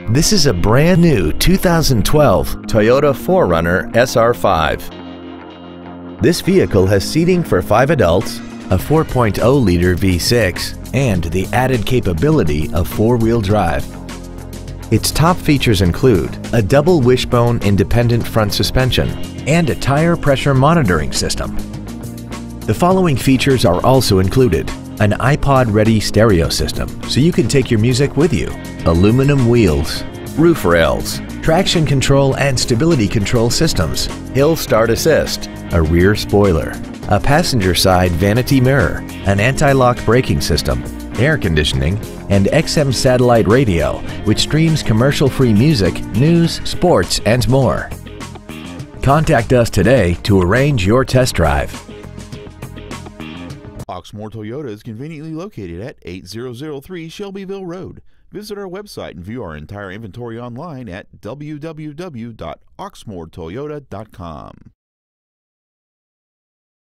This is a brand new 2012 Toyota 4Runner SR5. This vehicle has seating for 5 adults, a 4.0-liter V6, and the added capability of 4-wheel drive. Its top features include a double wishbone independent front suspension and a tire pressure monitoring system. The following features are also included: an iPod-ready stereo system so you can take your music with you, aluminum wheels, roof rails, traction control and stability control systems, hill start assist, a rear spoiler, a passenger side vanity mirror, an anti-lock braking system, air conditioning, and XM satellite radio, which streams commercial-free music, news, sports, and more. Contact us today to arrange your test drive. Oxmoor Toyota is conveniently located at 8003 Shelbyville Road. Visit our website and view our entire inventory online at www.oxmoortoyota.com.